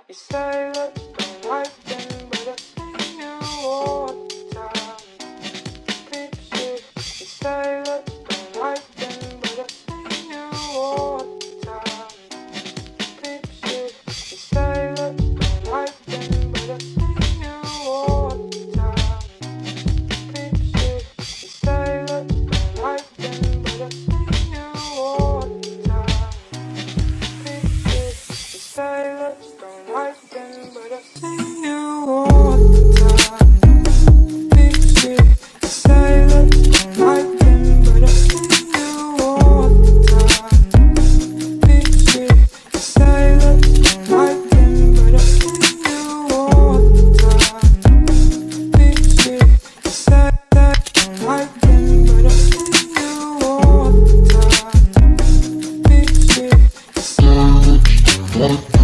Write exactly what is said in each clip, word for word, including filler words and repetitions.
You say that you don't like them, but I see you all the time. Deep shit. You say that you don't like them, but I see you all the time. Deep shit. You say that you don't like them, but I see you all the time. Deep shit. You say that you don't like them, but I see you all the time. Deep shit. You say that you don't like them, but I see you all the time. Deep shit. You say that you don't like them, but I see you all the time. Deep shit. You say that you don't like them, but I see you all the time. Deep shit. You say that you don't like them, but I see you all the time. Deep shit. You say that you don't like them.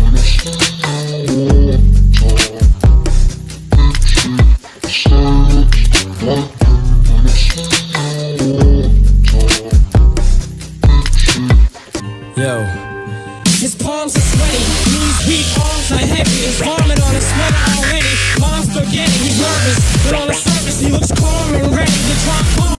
Yo. His palms are sweaty, knees weak, arms are heavy. His vomit on his sweater already. Mom's spaghetti, he's nervous, but on the surface he looks calm and ready to drop bombs.